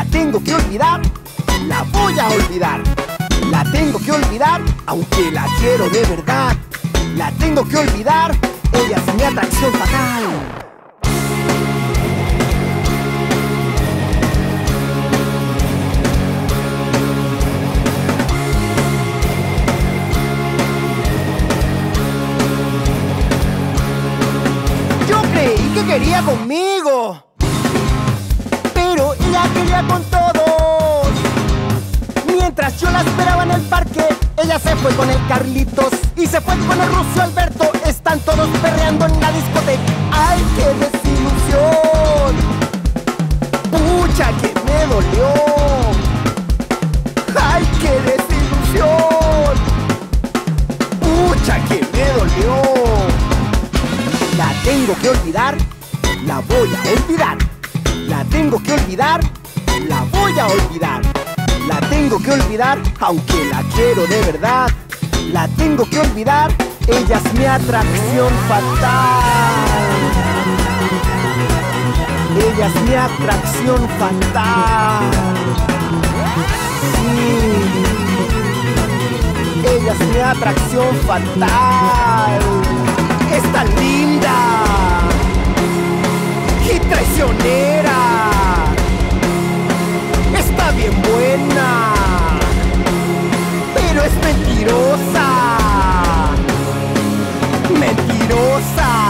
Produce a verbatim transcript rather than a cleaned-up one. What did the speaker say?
La tengo que olvidar, la voy a olvidar. La tengo que olvidar, aunque la quiero de verdad. La tengo que olvidar, ella es mi atracción fatal. Yo creí que quería conmigo, pero ella quería con todos. Mientras yo la esperaba en el parque, ella se fue con el Carlitos y se fue con el ruso Alberto. Están todos perreando en la discoteca. ¡Ay, qué desilusión! ¡Pucha, que me dolió! ¡Ay, qué desilusión! ¡Pucha, que me dolió! La tengo que olvidar, la voy a olvidar. La tengo que olvidar, la voy a olvidar. La tengo que olvidar, aunque la quiero de verdad. La tengo que olvidar, ella es mi atracción fatal. Ella es mi atracción fatal. Sí. Ella es mi atracción fatal. Es tan linda y traicionera. Está bien buena, pero es mentirosa. Mentirosa.